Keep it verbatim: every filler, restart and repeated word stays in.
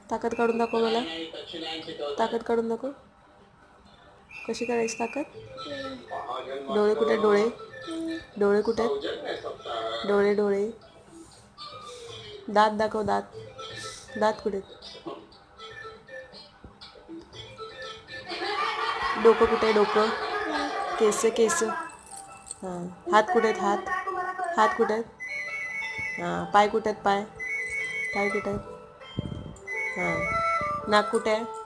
ताकद काढून दाखव मला. ताकद काढून दाखव. कशी करायची ताकद? डोळे कुठे? डोळे डोळे कुठे? डोळे डोळे दात दाखव. दात दात कुठे? डोकं कुठे? डोकं. केस केस. हां. हात कुठे आहेत? हात हात कुठे आहेत? हां. पाय कुठे आहेत? पाय पाय कुठे आहेत? हां. नाक कुठे आहे?